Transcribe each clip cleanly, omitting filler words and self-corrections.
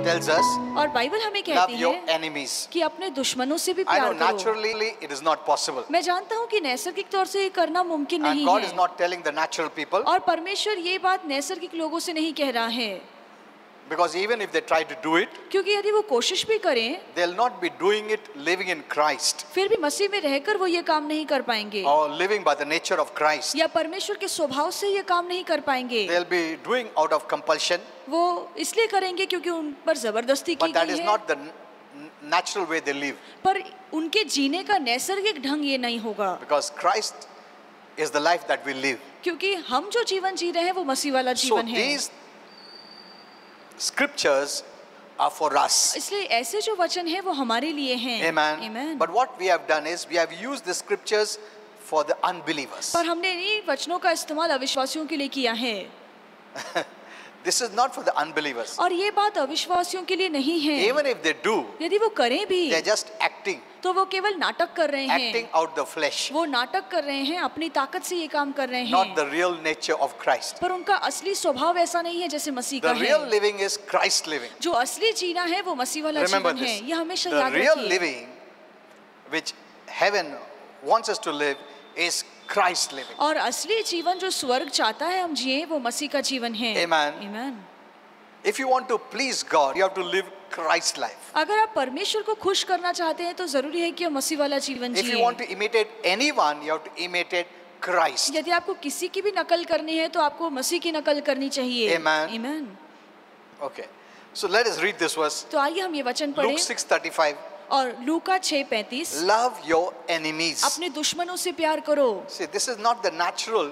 tells us, और Bible हमें love कहती your है enemies. कि अपने दुश्मनों से भी I know प्यार करो। naturally it is not possible. मैं जानता हूँ कि नैसर्गिक तौर से ये करना मुमकिन And नहीं God is है, not telling the natural people, और परमेश्वर ये बात नैसर्गिक लोगों से नहीं कह रहा है, because even if they try to do it, क्योंकि यदि वो कोशिश भी करें they'll not be doing it living in Christ फिर भी मसीह में रहकर वो ये काम नहीं कर पाएंगे, or living by the nature of Christ. या परमेश्वर के स्वभाव से ये काम नहीं कर पाएंगे। They'll be doing out of compulsion, वो इसलिए करेंगे क्योंकि उन पर जबरदस्ती की but that गई is है, not the natural way they live, पर उनके जीने का नैसर्गिक ढंग ये नहीं होगा, because Christ is the life that we live. क्योंकि हम जो जीवन जी रहे हैं वो मसीह वाला So जीवन है। these scriptures are for us. इसलिए ऐसे जो वचन है वो हमारे लिए हैं। Amen. Amen. But what we have done is we have used the scriptures for the unbelievers. पर हमने इन वचनों का इस्तेमाल अविश्वासियों के लिए किया है, This is not for the unbelievers. और ये बात अविश्वासियों के लिए नहीं है। Even if they do, यदि वो करें भी they are just acting, तो वो केवल नाटक कर रहे acting हैं, out the flesh, वो नाटक कर रहे हैं, अपनी ताकत से ये काम कर रहे not हैं, the real nature of Christ. पर उनका असली स्वभाव ऐसा नहीं है जैसे मसीह का The real है। living is Christ living. जो असली जीना है वो मसीह वाला Remember जीवन है, this. ये हमेशा The याद real रखिए। living which heaven wants us to live is Christ living. और असली जीवन जो स्वर्ग चाहता है हम जिए वो मसीह का जीवन है। Amen. Amen. If you want to please God, you have to live Christ life. अगर आप परमेश्वर को खुश करना चाहते हैं तो जरूरी है कि आप मसीह वाला जीवन If you जिए। want to imitate anyone, you have to imitate Christ. यदि आपको किसी की भी नकल करनी है तो आपको मसीह की नकल करनी चाहिए। Amen. Amen. Okay. So let us read this verse. तो आइए हम ये वचन Luke पढ़ें, 6:35. और लूका 6:35, Love your enemies. अपने दुश्मनों से प्यार करो। See, this is not the natural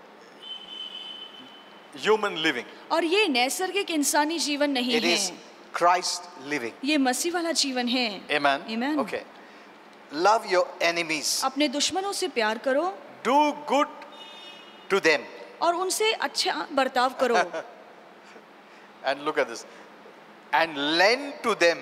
human living. और ये नैसर्गिक इंसानी जीवन नहीं It is है, Christ living. ये मसीह वाला जीवन है। Amen. Amen. Okay. Love your enemies. अपने दुश्मनों से प्यार करो Do good to them. और उनसे अच्छा बर्ताव करो, And look at this. And lend to them.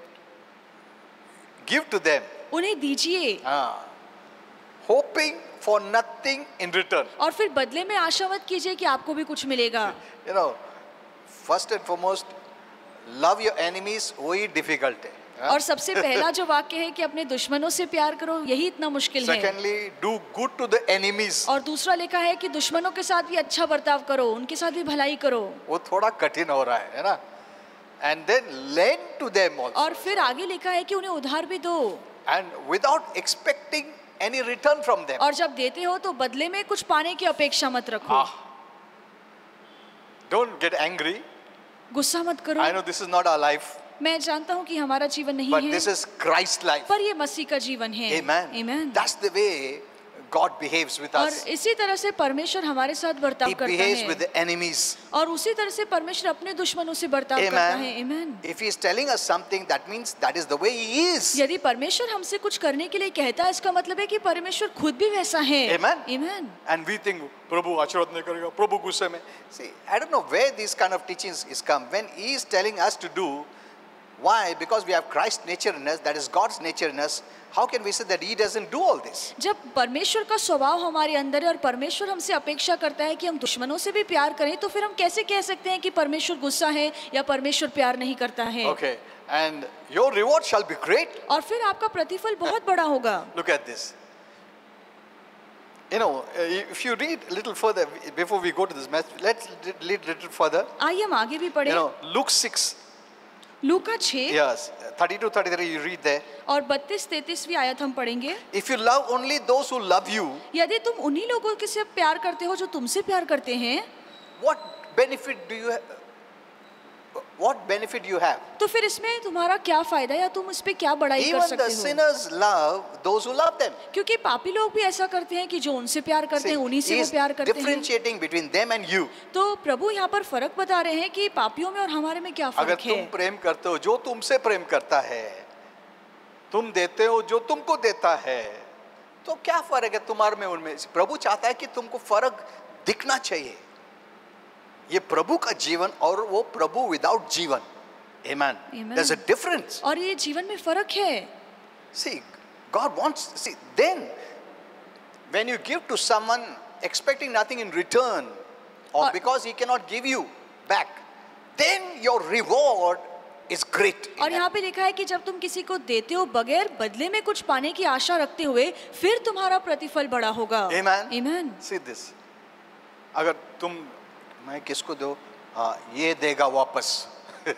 Give to them. उन्हें दीजिए Hoping for nothing in return. और फिर बदले में आशा मत कीजिए कि आपको भी कुछ मिलेगा। You know, first and foremost, love your enemies वही difficult है. और सबसे पहला जो वाक्य है कि अपने दुश्मनों से प्यार करो, यही इतना मुश्किल है। Secondly, do good to the enemies. और दूसरा लिखा है कि दुश्मनों के साथ भी अच्छा बर्ताव करो, उनके साथ भी भलाई करो। वो थोड़ा कठिन हो रहा है ना? And then lend to them also. और फिर आगे लिखा है कि उन्हें उधार भी दो, And without expecting any return from them. और जब देते हो तो बदले में कुछ पाने की अपेक्षा मत रखो। Don't get angry. गुस्सा मत करो। I know this is not our life, मैं जानता हूँ कि हमारा जीवन नहीं but है, this is Christ's life. पर ये मसीह का जीवन है। Amen. Amen. That's the way God behaves with और us. इसी तरह से परमेश्वर हमारे साथ बर्ताव He करता behaves है, with the enemies. और उसी तरह से परमेश्वर अपने दुश्मनों से बर्ताव करता है। Amen. Amen. If He is telling us something, that means that is the way He is. यदि परमेश्वर हमसे कुछ करने के लिए कहता है, इसका मतलब है कि परमेश्वर खुद भी वैसा है। Amen. Amen. And we think प्रभु आशीर्वाद नहीं करेगा, प्रभु गुस्से में. See, I don't know where these kind of teachings is come. When He is telling us to do, why? Because we have Christ's nature in us, that is God's nature in us. How can we say that He doesn't do all this? जब परमेश्वर का स्वभाव हमारे अंदर है और परमेश्वर हमसे अपेक्षा करता है कि हम दुश्मनों से भी प्यार करें, तो फिर हम कैसे कह सकते हैं कि परमेश्वर गुस्सा है या परमेश्वर प्यार नहीं करता है? Okay, and your reward shall be great. और फिर आपका प्रतिफल बहुत बड़ा होगा। Look at this. You know, if you read a little further before we go to this message, let's read a little further. आइए हम आगे भी You पढ़ें। know, Luke 6, Luka 6 yes, 32-33, you read there. और 32-33वीं आयत हम पढ़ेंगे। If you love only those who love you, यदि तुम उन्हीं लोगों के से प्यार करते हो जो तुमसे प्यार करते हैं, what benefit do you have? What benefit you have? तो फिर इसमें तुम्हारा क्या फायदा या तुम इस पे क्या बड़ाई कर Even the सकते हो? sinners love those who love them. क्योंकि पापी लोग भी ऐसा करते हैं कि जो उनसे प्यार करते हैं See, उन्हीं से he वो is प्यार करते हैं। differentiating between them and you. तो प्रभु यहाँ पर फर्क बता रहे हैं कि पापियों में और हमारे में क्या अगर फर्क तुम है। प्रेम करते हो, जो तुमसे प्रेम करता है, तुम देते हो जो तुमको देता है, तो क्या फर्क है तुम्हारे में उनमें? प्रभु चाहता है कि तुमको फर्क दिखना चाहिए। ये प्रभु का जीवन और वो प्रभु विदाउट जीवन। Amen. Amen. There's a difference. और ये जीवन में फर्क है। See, God wants, see, then when you give to someone expecting nothing in return, or because he cannot give you back, then your reward is great. और यहाँ पे लिखा है कि जब तुम किसी को देते हो बगैर बदले में कुछ पाने की आशा रखते हुए, फिर तुम्हारा प्रतिफल बड़ा होगा। Amen. Amen. See this. अगर तुम, मैं किसको दो, ये देगा वापस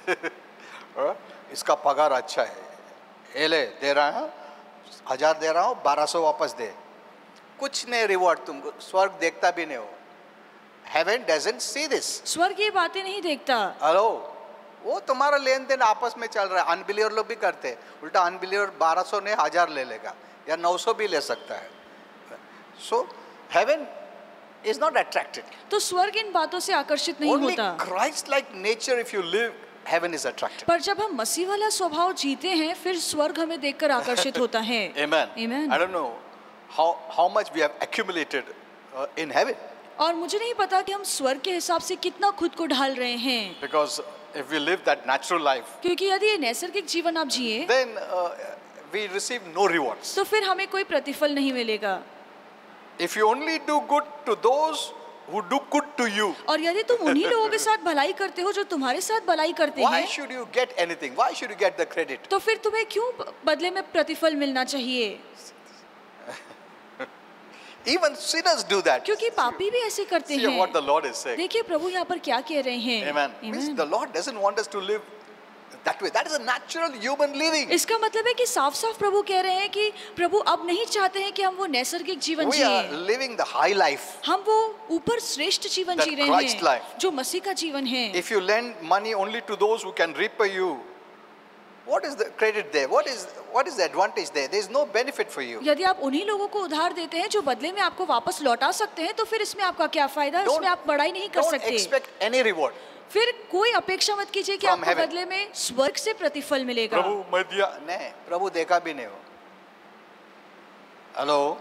इसका पगार अच्छा है, ये ले दे रहा है, 1000 दे रहा हूँ, 1200 वापस दे, कुछ नहीं रिवॉर्ड तुमको, स्वर्ग देखता भी नहीं हो। Heaven doesn't see this. स्वर्ग ये बातें नहीं देखता। हेलो, वो तुम्हारा लेन देन आपस में चल रहा है। अनबिलीवर लोग भी करते हैं, उल्टा अनबिलीवर 1200 नहीं 1000 ले लेगा या 900 भी ले सकता है। So heaven is not attracted. तो स्वर्ग इन बातों से आकर्षित नहीं Only होता। Christ-like nature, if you live, heaven is attracted. पर जब हम मसीह वाला स्वभाव जीते हैं, फिर स्वर्ग हमें देखकर आकर्षित होता है। Amen. Amen. I don't know how much we have accumulated in heaven. और मुझे नहीं पता कि हम स्वर्ग के हिसाब से कितना खुद को ढाल रहे हैं। Because if we live that natural life, क्योंकि यदि ये नैसर्गिक जीवन आप जिए, then we receive no rewards. तो फिर हमें कोई प्रतिफल नहीं मिलेगा। If you only do good to those who do good to you, और यदि तुम उन्हीं लोगों के साथ भलाई करते हो जो तुम्हारे साथ भलाई करते why हैं, should you get anything? Why should you get the credit? तो फिर तुम्हें क्यों बदले में प्रतिफल मिलना चाहिए? Even sinners do that. क्योंकि पापी भी ऐसे करते See what the हैं। Lord is saying. देखिए प्रभु यहाँ पर क्या कह रहे हैं। Amen. Means the Lord doesn't want us to live that way. That is a natural human living. इसका मतलब है कि साफ साफ प्रभु कह रहे हैं कि प्रभु अब नहीं चाहते हैं कि हम वो नैसर्गिक जीवन We are जिए, living the high life. हम वो ऊपर श्रेष्ठ जीवन That जी रहे Christ हैं life. जो मसीह का जीवन है। If you lend money only to those who can repay you, what is the credit there? What is the advantage there? There is no benefit for you. यदि आप उन्हीं लोगों को उधार देते हैं जो बदले में आपको वापस लौटा सकते हैं, तो फिर इसमें आपका क्या फायदा है? Don't- उसमें आप बड़ाई नहीं कर Don't सकते। expect any reward. फिर कोई अपेक्षा मत कीजिए कि From आपको heaven. बदले में स्वर्ग से प्रतिफल मिलेगा। प्रभु मैं दिया नहीं, प्रभु देखा भी नहीं हो। Hello,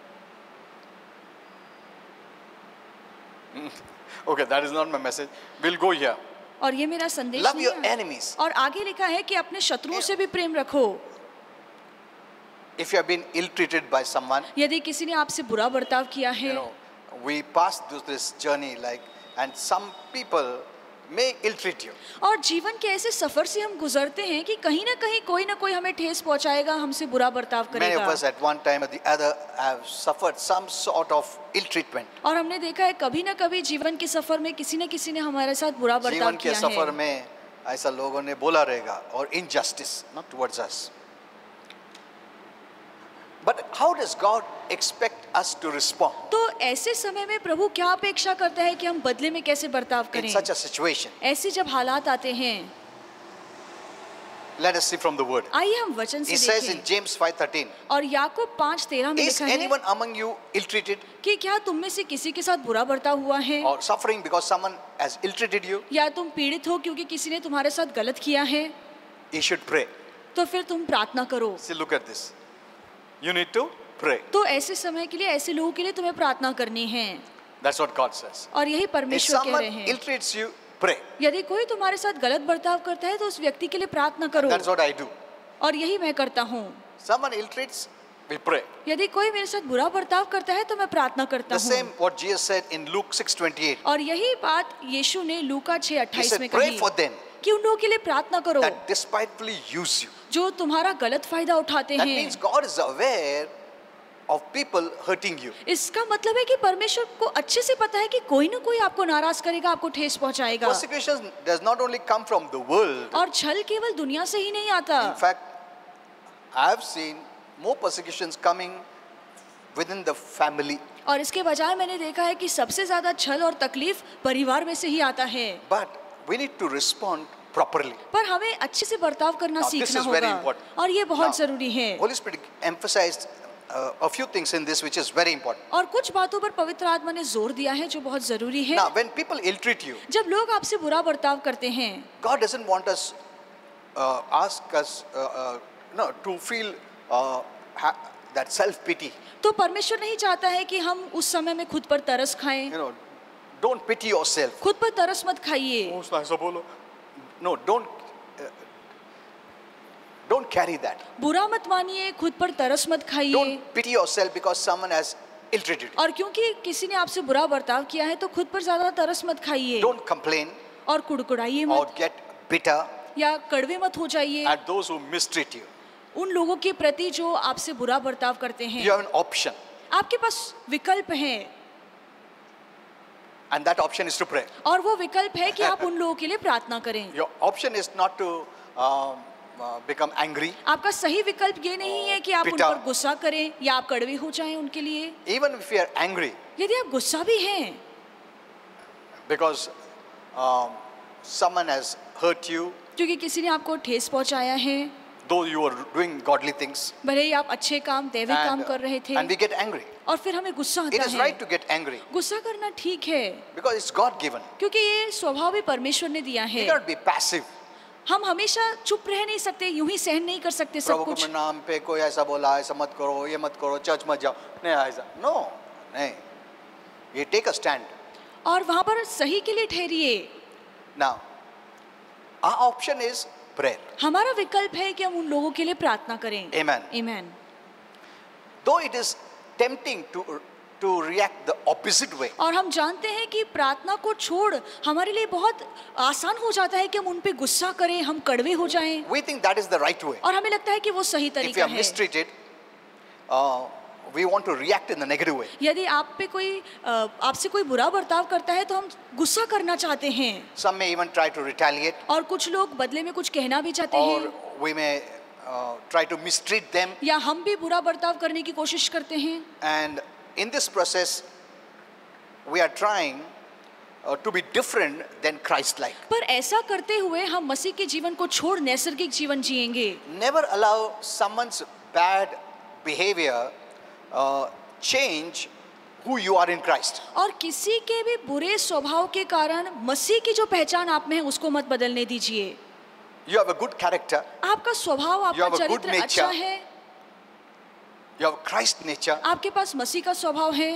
okay, that is not my message. We'll go here. और ये मेरा संदेश Love नहीं your है। enemies. और आगे लिखा है कि अपने शत्रुओं से भी प्रेम रखो। If you have been ill-treated by someone, यदि किसी ने आपसे बुरा बर्ताव किया है, you know, we pass through this journey like, and some people may ill-treat you. और जीवन के ऐसे सफर से हम गुजरते हैं कि कहीं ना कहीं कोई ना कोई हमें ठेस पहुंचाएगा, हमसे बुरा बर्ताव Many of करेगा। us at one time or the other have suffered some sort of ill-treatment. और हमने देखा है कभी ना कभी जीवन के सफर में किसी न किसी ने हमारे साथ बुरा बर्ताव जीवन के किया सफर है। में ऐसा लोगों ने बोला रहेगा, और injustice not towards us. But how does God expect us to respond तो ऐसे समय में प्रभु क्या अपेक्षा करता है कि हम बदले में कैसे बर्ताव in करें? such a situation? ऐसे जब हालात आते हैं, Let us see from the word. आइए हम वचन He से says in देखें। James 5:13, और याकूब 5:13 में is लिखा है anyone among you ill-treated कि क्या तुम में से किसी के साथ बुरा बर्ताव हुआ है, or suffering because someone has ill-treated you? या तुम पीड़ित हो क्योंकि किसी ने तुम्हारे साथ गलत किया है, You should pray. तो फिर तुम प्रार्थना करो। See, look at this. You need to pray. तो ऐसे समय के लिए, ऐसे लोगों के लिए तुम्हें प्रार्थना करनी है। That's what God says. और यही If परमेश्वर कह someone रहे हैं। ill-treats you, pray. यदि कोई तुम्हारे साथ गलत बर्ताव करता है तो उस व्यक्ति के लिए प्रार्थना करो। That's what I do. और यही मैं करता हूँ। Someone ill-treats, we pray. यदि कोई मेरे साथ बुरा बर्ताव करता है तो मैं प्रार्थना करता The हूँ। same what Jesus said in Luke 6:28. और यही बात यीशु ने लूका He 6:28 में said, pray कही for them कि उन लोगों के लिए प्रार्थना करो that despitefully use you. जो तुम्हारा गलत फायदा उठाते That हैं। means God is aware of people hurting you. इसका मतलब है कि परमेश्वर को अच्छे से पता है कि कोई ना कोई आपको नाराज करेगा, आपको ठेस पहुंचाएगा। Persecution does not only come from the world. और छल केवल दुनिया से ही नहीं आता। In fact, I have seen more persecutions coming within the family. और इसके बजाय मैंने देखा है कि सबसे ज्यादा छल और तकलीफ परिवार में से ही आता है। But we need to respond properly. पर हमें अच्छे से बर्ताव करना Now, this सीखना is very होगा important. और ये बहुत Now, जरूरी है। Holy Spirit emphasized a few things in this which is very important. और कुछ बातों पर पवित्र आत्मा ने जोर दिया है जो बहुत जरूरी है। Now, when people ill-treat you, जब लोग आपसे बुरा बर्ताव करते हैं, God doesn't want us, ask us, to feel that self-pity. तो परमेश्वर नहीं चाहता है कि हम उस समय में खुद पर तरस खाएं। You know, don't pity yourself. खुद पर तरस मत खाइए। No, don't carry that. बुरा मत मानिए, खुद पर तरस मत खाइए। Don't pity yourself because someone has ill-treated you. और क्योंकि किसी ने आपसे बुरा बर्ताव किया है तो खुद पर ज्यादा तरस मत खाइए Don't complain और कुड़कुड़ाइए or मत get bitter. या कड़वे मत हो जाइए at those who mistreat you. उन लोगों के प्रति जो आपसे बुरा बर्ताव करते हैं। You have an option, आपके पास विकल्प है and that option is to pray. और वो विकल्प है कि आप उन लोगों के लिए प्रार्थना करें। Your option is not to become angry. आपका सही विकल्प ये नहीं है कि आप उन पिटा। पर गुस्सा करें या आप कड़वे हो जाएं उनके लिए। Even if you are angry, यदि आप गुस्सा भी हैं because someone has hurt you, क्योंकि किसी ने आपको ठेस पहुंचाया है, though you are doing godly things, भले ही आप अच्छे काम दैविक काम कर रहे थे and we get angry. और फिर हमें गुस्सा It आता is है। right to get angry गुस्सा करना ठीक है because it's God given. क्योंकि ये स्वभाव भी परमेश्वर ने दिया You है। cannot be passive. हम हमेशा चुप रह नहीं सकते, यूं ही सहन नहीं कर सकते सब प्रभु कुछ। के नाम पे कोई ऐसा बोला, ऐसा मत करो, ये मत करो, चर्च मत जाओ, नहीं ऐसा, नो, नहीं, ये टेक अ स्टैंड. और वहां पर सही के लिए ठहरिए। Now, our option is prayer. हमारा विकल्प है कि हम उन लोगों के लिए प्रार्थना करें। Amen. Amen. Though it is tempting to react the opposite way, और हम जानते हैं कि प्रार्थना को छोड़ हमारे लिए बहुत आसान हो जाता है कि हम उन पे गुस्सा करें, हम कड़वे हो जाएं, we think that is the right way. और हमें लगता है कि वो सही If you तरीका are है। mistreated, we want to react in the negative way. यदि आप पे कोई आपसे कोई बुरा बर्ताव करता है तो हम गुस्सा करना चाहते हैं, Some may even try to retaliate, और कुछ लोग बदले में कुछ कहना भी चाहते or हैं, we may try to mistreat them. या हम भी बुरा बर्ताव करने की कोशिश करते हैं। And in this process, we are trying to be different than Christ-like. पर ऐसा करते हुए हम मसीह के जीवन को छोड़ नैसर्गिक जीवन जिएंगे। Never allow someone's bad behavior change who you are in Christ. और किसी के भी बुरे स्वभाव के कारण मसीह की जो पहचान आप में है उसको मत बदलने दीजिए। You have a good character, आपका स्वभाव, You आपका have a good चरित्र nature. अच्छा है, you have Christ nature. आपके पास मसीह का स्वभाव है।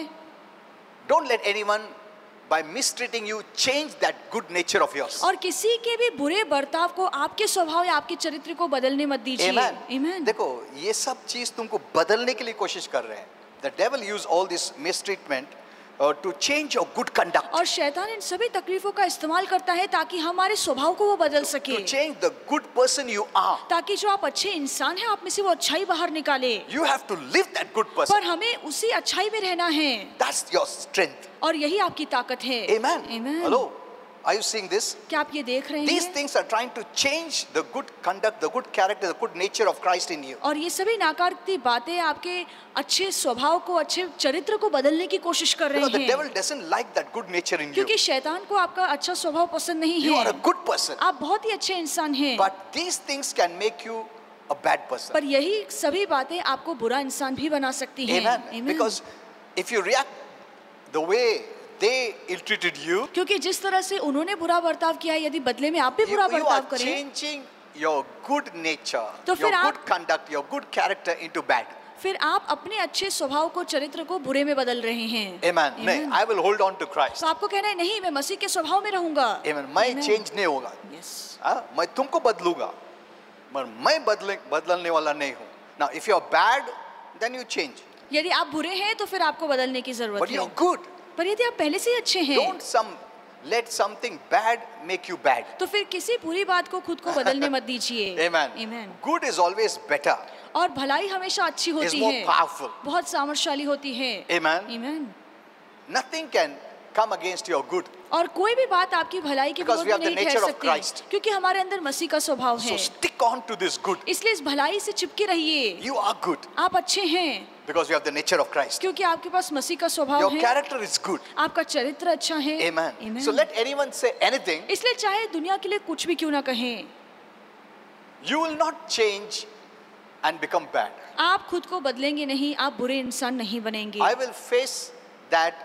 Don't let anyone by mistreating you change that good nature of yours. और किसी के भी बुरे बर्ताव को आपके स्वभाव या आपके चरित्र को बदलने मत दीजिए। Amen. Amen. देखो ये सब चीज तुमको बदलने के लिए कोशिश कर रहे हैं. The devil use all this mistreatment to change your good conduct. और शैतान इन सभी तकलीफों का इस्तेमाल करता है ताकि हमारे स्वभाव को वो बदल सके, To change the good person you are. ताकि जो आप अच्छे इंसान हैं आप में से वो अच्छाई बाहर निकाले। You have to live that good person. पर हमें उसी अच्छाई में रहना है, That's your strength. और यही आपकी ताकत है। Amen. Amen. Hello. Are you seeing this? क्या आप ये देख रहे These हैं? things are trying to change the good conduct, the good character, the good nature of Christ in you. और ये सभी नकारात्मक बातें आपके अच्छे स्वभाव को, अच्छे चरित्र को बदलने की कोशिश कर You know, रहे the हैं, devil doesn't like that good nature in you. क्योंकि शैतान को आपका अच्छा स्वभाव पसंद नहीं You are a है। good person. आप बहुत ही अच्छे इंसान हैं, But these things can make you a bad person. पर यही सभी बातें आपको बुरा इंसान भी बना सकती हैं। Amen. Amen. Because if you react the way they ill-treated you, क्योंकि जिस तरह से उन्होंने बुरा बर्ताव किया, यदि बदले में आप भी you बुरा are बर्ताव करें, changing your good nature, तो your फिर आप- good conduct, your good character into bad. फिर आप अपने अच्छे स्वभाव को, चरित्र को बुरे में बदल रहे हैं। Amen. नहीं, I will hold on to Christ. तो आपको कहना है नहीं, मैं मसीह के स्वभाव में रहूंगा। Amen. मैं Amen. change नहीं होगा, Yes. मैं तुमको बदलूंगा, पर मैं बदलने वाला नहीं हूँ. Now, if you are bad, then you change. यदि आप बुरे हैं तो फिर आपको बदलने की जरूरत But you है। are good. पर यदि आप पहले से ही अच्छे हैं Don't let something bad make you bad. तो फिर किसी बुरी बात को खुद को बदलने मत दीजिए। Amen. Amen. Good is always better. और भलाई हमेशा अच्छी Is होती more है, powerful. बहुत सामर्थ्यशाली होती है। Amen. Amen. Nothing can come against your good. और कोई भी बात आपकी भलाई के Because विरोध we में have the नहीं ठहर nature of सकती, Christ. क्योंकि हमारे अंदर मसीह का स्वभाव So है। stick on to this good. इसलिए इस भलाई से चिपके रहिए। You are good आप अच्छे हैं because you have the nature of Christ. क्योंकि आपके पास मसीह का स्वभाव Your है, character is good. आपका चरित्र अच्छा है। Amen. Amen. So let anyone say anything, इसलिए चाहे दुनिया के लिए कुछ भी क्यों ना कहें, you will not change and become bad. आप खुद को बदलेंगे नहीं, आप बुरे इंसान नहीं बनेंगे। I will face that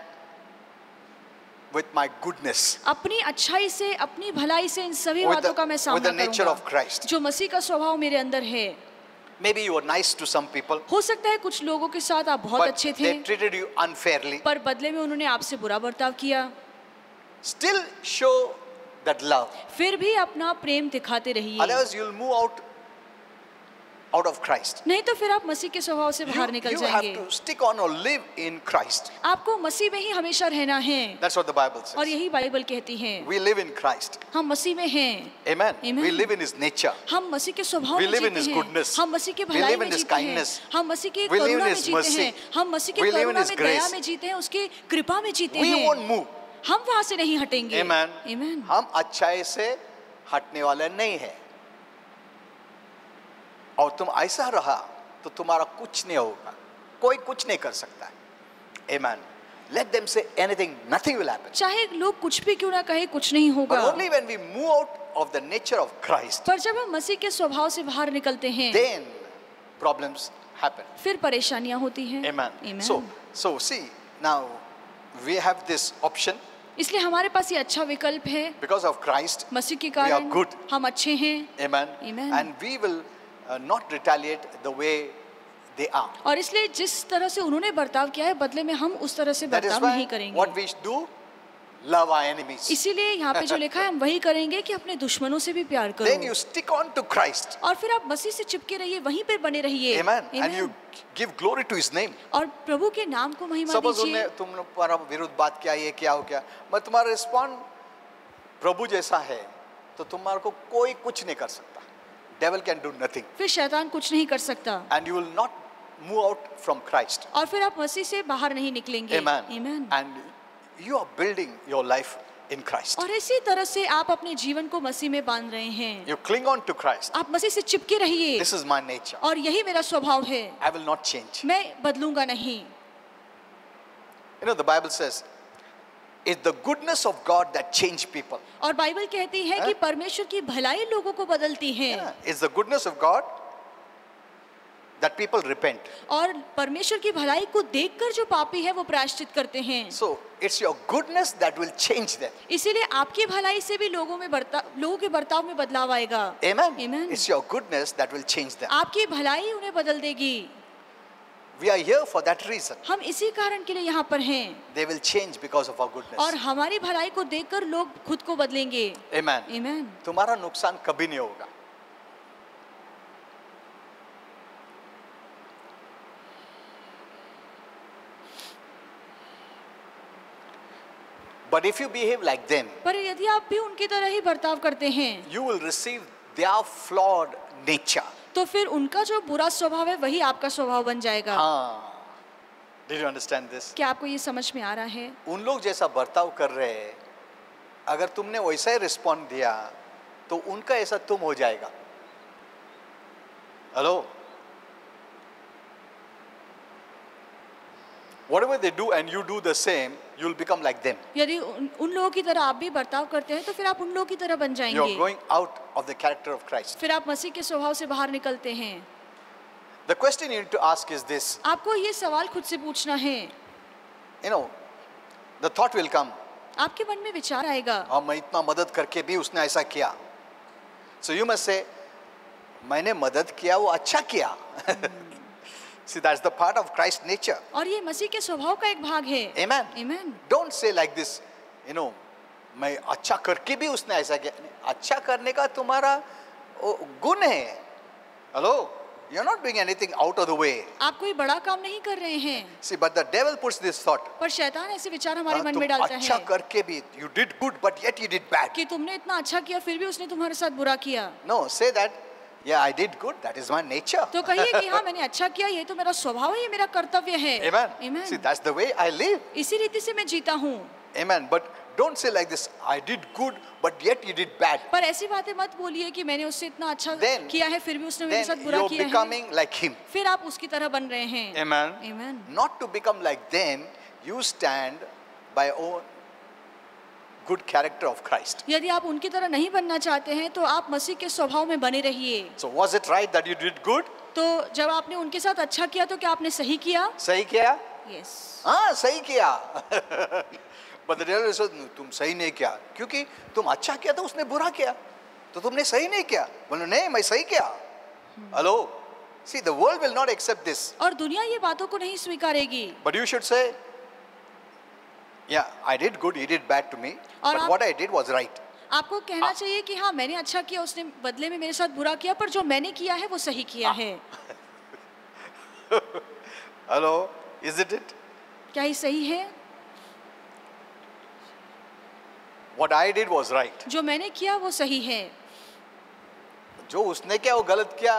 with my goodness, अपनी अच्छाई से, अपनी भलाई से इन सभी with बातों का मैं the सामना nature करूंगा। of Christ. जो मसीह का स्वभाव मेरे अंदर है। Maybe you were nice to some people, हो सकता है कुछ लोगों के साथ आप बहुत but अच्छे थे, they treated you unfairly. पर बदले में उन्होंने आपसे बुरा बर्ताव किया। Still show that love. फिर भी अपना प्रेम दिखाते रहिए, Otherwise, you'll move out out of Christ. नहीं तो फिर आप मसीह के स्वभाव से बाहर निकल You have जाएंगे। to stick on or live in Christ. आपको मसीह में ही हमेशा रहना है, That's what the Bible और says. यही बाइबल कहती है। We live in Christ. हम मसीह में हैं, Amen. Amen. We live in His nature. हम मसीह के स्वभाव We में live in जीते His हैं, goodness. हम मसीह के We भलाई live में in His जीते हैं, kindness. हम मसीह की We live in करुणा में His जीते mercy. हैं, हम मसीह की We live in Karuna His में दया grace. में जीते हैं, उसकी कृपा में जीते We हैं। won't move. हम वहां से नहीं हटेंगे। Amen. Amen. हम अच्छाई से हटने वाले नहीं है, और तुम ऐसा रहा तो तुम्हारा कुछ नहीं होगा, कोई कुछ नहीं कर सकता है। Amen. Let them say anything, nothing will happen. चाहे लोग कुछ भी क्यों ना कहे, कुछ नहीं But होगा। only when we move out of the nature of Christ, पर जब हम मसीह के स्वभाव से बाहर निकलते हैं, then problems happen. फिर परेशानियां होती हैं। Amen. Amen. So see, now we have this option. इसलिए हमारे पास ये अच्छा विकल्प है। Because of Christ, मसीह के we are कारण good. हम अच्छे हैं। Amen. Amen. And we will not retaliate the way they are. और इसलिए जिस तरह से उन्होंने बर्ताव किया है, बदले में हम उस तरह से That is बर्ताव why नहीं करेंगे। what we should do, love our enemies. इसीलिए यहाँ पे जो लिखा है, हम वही करेंगे कि अपने दुश्मनों से भी प्यार Then you करो, stick on to Christ. और फिर आप मसीह से चिपके रहिए, वहीं पर बने रहिए। Amen. And Amen. you give glory to His name. और प्रभु के नाम को महिमा Suppose दीजिए। उन्हें तुम्हारा विरुद्ध बात किया, ये क्या हो गया, मैं तुम्हारा रिस्पॉन्ड प्रभु जैसा है, तो तुम्हारे को कोई कुछ नहीं कर सकता. Devil can do nothing. फिर शैतान कुछ नहीं कर सकता, And you will not move out from Christ. और फिर आप मसीह से बाहर नहीं निकलेंगे। Amen. Amen. And you are building your life in Christ. और इसी तरह से आप अपने जीवन को मसीह में बांध रहे हैं। You cling on to Christ. आप मसीह से चिपके रहिए, This is my nature. और यही मेरा स्वभाव है, I will not change. मैं बदलूंगा नहीं। You know, the Bible says, it's the goodness of God that change people. और बाइबल कहती है कि परमेश्वर की भलाई लोगों को बदलती है, It's the goodness of God that people repent. और परमेश्वर की भलाई को देखकर जो पापी है वो प्रायश्चित करते हैं। So it's your goodness that will change them. इसीलिए आपकी भलाई से भी लोगों के बर्ताव में बदलाव आएगा। Amen. Amen. It's your goodness that will change them. आपकी भलाई उन्हें बदल देगी। We are here for that reason. हम इसी कारण के लिए यहाँ पर हैं, They will change because of our goodness. और हमारी भलाई को देखकर लोग खुद को बदलेंगे। Amen. Amen. तुम्हारा नुकसान कभी नहीं होगा. But if you behave like them, पर यदि आप भी उनकी तरह ही बर्ताव करते हैं, you will receive their flawed nature. तो फिर उनका जो बुरा स्वभाव है वही आपका स्वभाव बन जाएगा। हाँ. Did you understand this? क्या आपको ये समझ में आ रहा है? उन लोग जैसा बर्ताव कर रहे हैं, अगर तुमने वैसा ही रिस्पॉन्ड दिया तो उनका ऐसा तुम हो जाएगा. Hello. Whatever they do and you do the same, you will become like them. यदि उन लोगों की तरह आप भी बर्ताव करते हैं तो फिर आप उन लोगों की तरह बन You जाएंगे। are going out of the character of Christ. फिर आप मसीह के स्वभाव से बाहर निकलते हैं। The question you need to ask is this. आपको ये सवाल खुद से पूछना है। You know, the thought will come. आपके मन में विचार आएगा, हाँ, मैं इतना मदद करके भी उसने ऐसा किया. So you must say, मैंने मदद किया, वो अच्छा किया. See, that's the part of Christ's nature. और ये मसीह के स्वभाव का एक भाग है। Amen. Amen. Don't say like this, you know, मैं अच्छा करके भी उसने ऐसा किया. अच्छा करने का तुम्हारा गुण है. Hello, you're not doing anything out of the way. आप कोई बड़ा काम नहीं कर रहे हैं। See, but the devil puts this thought. पर शैतान ऐसे विचार हमारे मन तुम में डालता अच्छा है करके भी, you did good, but yet you did bad. कि तुमने इतना अच्छा किया फिर भी उसने तुम्हारे साथ बुरा किया। No, say that, yeah, I did good. That is my nature. तो कहिए कि हाँ, मैंने अच्छा किया, ये तो मेरा स्वभाव है, ये मेरा कर्तव्य है। Amen. Amen. See, that's the way I live. इसी रीति से मैं जीता हूँ। Amen. But don't say like this, I did good, but yet you did bad. पर ऐसी बातें मत बोलिए कि मैंने उससे इतना अच्छा Then- किया है फिर भी उसने मेरे साथ Then बुरा you're किया है। becoming like him. फिर आप उसकी तरह बन रहे हैं। Amen. Amen. Not to become like them, you stand by own good character of Christ. यदि आप उनकी तरह नहीं बनना चाहते हैं तो आप मसीह के स्वभाव में बने रहिए। So was it right that you did good? तो जब आपने उनके साथ अच्छा किया तो क्या आपने सही किया? सही किया? यस। हाँ, सही किया. But the devil says, तुम सही नहीं किया, क्योंकि तुम अच्छा किया तो उसने बुरा किया, तो तुमने सही नहीं किया. बोलो नहीं, मैं सही किया. Hello. See, the world will not accept this. और दुनिया ये बातों को नहीं स्वीकारेगी। But you should say, yeah, I did good, he did bad to me, और but आप- what I did was right. आपको कहना चाहिए कि हाँ मैंने अच्छा किया, उसने बदले में मेरे साथ बुरा किया, पर जो मैंने किया है वो सही किया है। Hello, is it? क्या ये सही है? What I did was right. जो मैंने किया वो सही है। जो उसने किया वो गलत किया,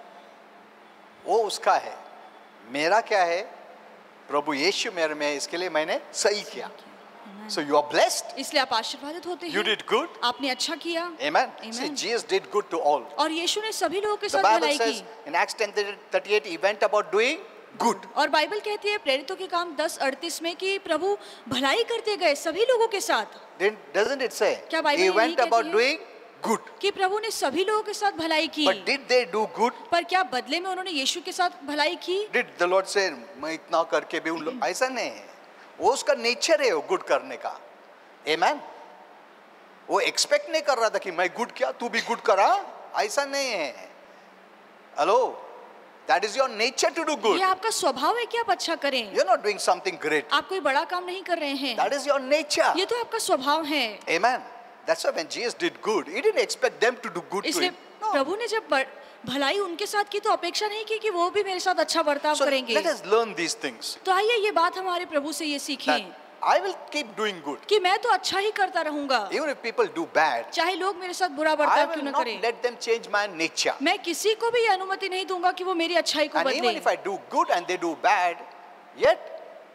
वो उसका है। मेरा क्या है? प्रभु यीशु मेरे में, इसके लिए मैंने सही किया। So you are blessed. इसलिए आप आशीर्वादित होते हैं। You did good. आपने अच्छा किया। Amen. See, Jesus did good to all. और यीशु ने सभी लोगों के The साथ Bible भलाई says की। in Acts 10:38 he went about doing good. और बाइबल कहती है प्रेरितों के काम 10:38 में कि प्रभु भलाई करते गए सभी लोगों के साथ। Doesn't it say? क्या बाइबल He यही went कहती about है? doing good. कि प्रभु ने सभी लोगों के साथ भलाई की। But did they do good? पर क्या बदले में उन्होंने यीशु के साथ भलाई की? Did the Lord say मैं इतना करके भी उन लोग, ऐसा नहीं है। वो उसका नेचर है वो गुड करने का। Amen. वो एक्सपेक्ट नहीं कर रहा था कि मैं गुड किया तू भी गुड करा, ऐसा नहीं है। Hello, that is your nature to do good. ये आपका स्वभाव है कि आप अच्छा करें। You're not doing something great. आप कोई बड़ा काम नहीं कर रहे हैं। That is your nature. ये तो आपका स्वभाव है। Amen. That's why when Jesus did good, he didn't expect them to do good to इसलिए him. No. प्रभु ने जब भलाई उनके साथ की तो अपेक्षा नहीं की कि वो भी मेरे साथ अच्छा बर्ताव So करेंगे। let us learn these things. तो आइए ये बात हमारे प्रभु से ये That सीखें I will keep doing good. कि मैं तो अच्छा ही करता रहूंगा, Even if people do bad, चाहे लोग मेरे साथ बुरा I बर्ताव will क्यों न not करें। let them change my nature. मैं किसी को भी ये अनुमति नहीं दूंगा कि वो मेरी अच्छाई को And even बदले। if I do good and they do bad, yet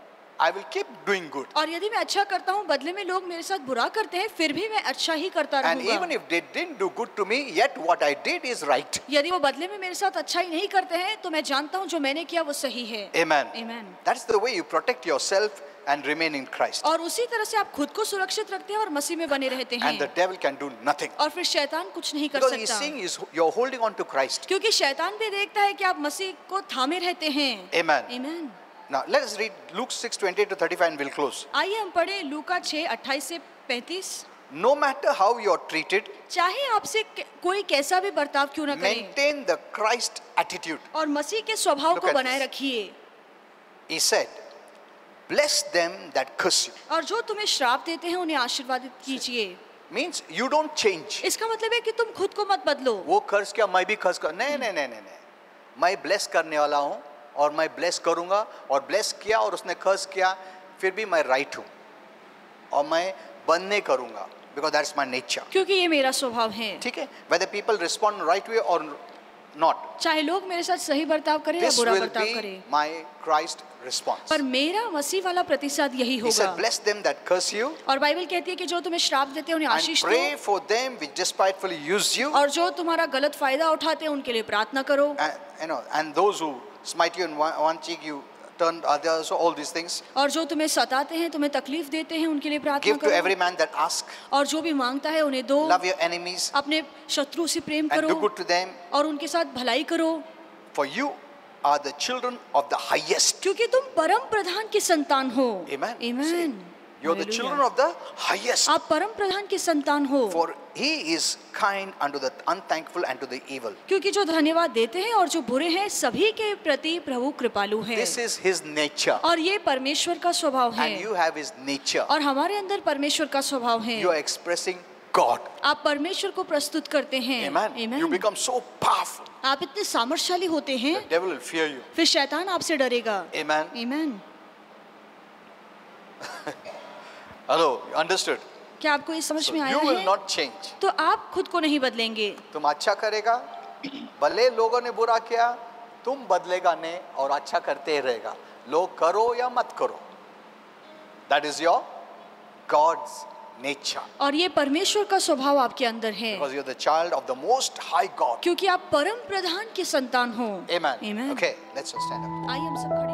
I will keep doing good. और यदि मैं अच्छा करता हूँ बदले में लोग मेरे साथ बुरा करते हैं, फिर भी मैं अच्छा ही करता And even रहूंगा। if they didn't do good to me, yet what I did is right. यदि वो बदले में मेरे साथ अच्छा ही नहीं करते हैं तो मैं जानता हूँ जो मैंने किया वो सही है। Amen. Amen. That's the way you protect yourself and remain in Christ. और उसी तरह से आप खुद को सुरक्षित रखते हैं और मसीह में बने रहते And the हैं। devil can do nothing. और फिर शैतान कुछ नहीं कर Because he's सकता, seeing you're holding on to Christ. क्योंकि शैतान भी देखता है कि आप मसीह को थामे रहते हैं। Amen. Amen. Now let us read Luke 6:28 to 35 and we'll close. आइए हम पढ़े लूका 6:28 से 35। No matter how you are treated, चाहे आपसे कोई कैसा भी बर्ताव क्यों न करे, maintain the Christ attitude. और मसीह के स्वभाव Look को at बनाए this. रखिए। He said, bless them that curse you. और जो तुम्हें श्राप देते हैं उन्हें आशीर्वादित कीजिए। Means you don't change. इसका मतलब है कि तुम खुद को मत बदलो। वो कर्ज किया मैं भी कर्ज कर, नहीं नहीं नहीं नहीं नहीं, मैं ब्लेस करने वाला हूँ और मैं ब्लेस करूँगा, और ब्लेस किया और उसने कर्ज किया फिर भी मैं राइट हूँ और मैं बंद नहीं करूँगा, because that's my nature. क्योंकि ये मेरा स्वभाव है। ठीक है, whether people respond right way or not, चाहे लोग मेरे साथ सही बर्ताव करें या this बुरा will बर्ताव be करें, my Christ response. पर मेरा मसीह वाला प्रतिसाद यही He said, होगा। bless them that curse you और बाइबल कहती है कि जो तुम्हें श्राप देते हैं उन्हें and आशीष pray दो, for them which despitefully use you, और जो तुम्हारा गलत फायदा उठाते हैं उनके लिए प्रार्थना करो, and those who smite you in one cheek you turn other, so all these things. और जो तुम्हें सताते हैं, तुम्हें तकलीफ देते हैं, उनके लिए प्रार्थना Give to करो, every man that asks. और जो भी मांगता है उन्हें दो, Love your enemies अपने शत्रु से प्रेम and do करो good to them, और उनके साथ भलाई करो, for you are the children of the highest. क्योंकि तुम परम प्रधान की संतान हो। Amen. Amen. You're the children of the highest. आप परम प्रधान की संतान हो, For he is kind unto the unthankful and to the evil. क्योंकि जो धन्यवाद देते हैं और जो बुरे हैं सभी के प्रति प्रभु कृपालु है। This is his nature. और ये परमेश्वर का स्वभाव है, And you have his nature. और हमारे अंदर परमेश्वर का स्वभाव है। You are expressing God. आप परमेश्वर को प्रस्तुत करते हैं। Amen. You Amen. become so powerful. आप इतने सामर्थ्यशाली होते हैं, The devil will fear you. फिर शैतान आपसे डरेगा। Amen. Amen. Hello, you understood? क्या आपको ये समझ So में आया you will है? not change. तो आप खुद को नहीं बदलेंगे। तुम अच्छा करेगा, भले लोगों ने बुरा किया, तुम बदलेगा नहीं और अच्छा करते ही रहेगा, लोग करो या मत करो. That is your God's nature. और ये परमेश्वर का स्वभाव आपके अंदर है, Because you're the child of the most high God. क्योंकि आप परम प्रधान के संतान हो। Amen. Amen. Okay, let's just stand up. आइए हम सब खड़े